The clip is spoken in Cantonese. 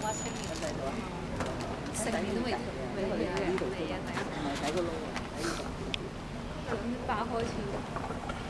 話青年制度啊， 成年都未啊， 睇個窿喎，喺呢度。 200開始。